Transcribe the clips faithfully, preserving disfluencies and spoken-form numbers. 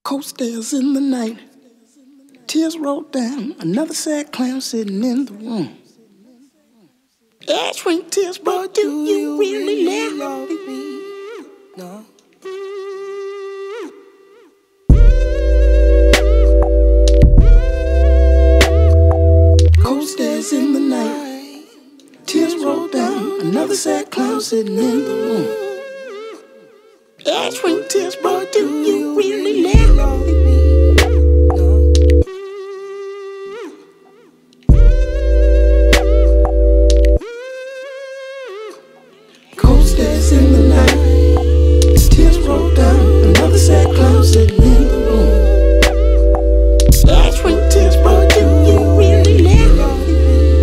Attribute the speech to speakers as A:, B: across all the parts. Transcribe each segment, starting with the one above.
A: Co-stairs in the night, tears rolled down, another sad clown sitting in the room. Ash ring tears, but do you really love me? No. Co-stairs in the night, tears rolled down, another sad clown sitting in the room. Ash ring tears, but do you really love me? Co-stairs in the night, tears roll down, another sad clown sitting in the room. Ash ring tears, but do you really love me?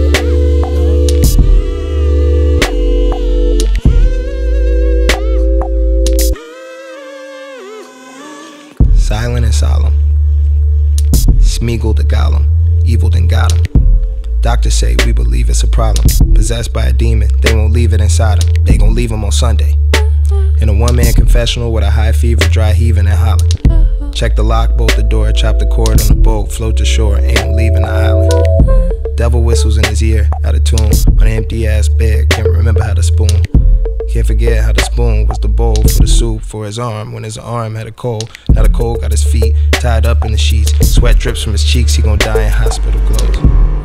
B: Silent and solemn, Smeagol the Gollum, evil then got him. Doctors say we believe it's a problem. Possessed by a demon, they won't leave it inside him. They gon' leave him on Sunday in a one-man confessional with a high fever, dry heaving and hollering. Check the lock, bolt the door, chop the cord on the boat, float to shore, ain't no leaving the island. Devil whistles in his ear, out of tune, on an empty-ass bed, can't remember how to spoon. Can't forget how the spoon was the bowl for the soup for his arm when his arm had a cold. Now the cold got his feet tied up in the sheets. Sweat drips from his cheeks, he gon' die in hospital clothes.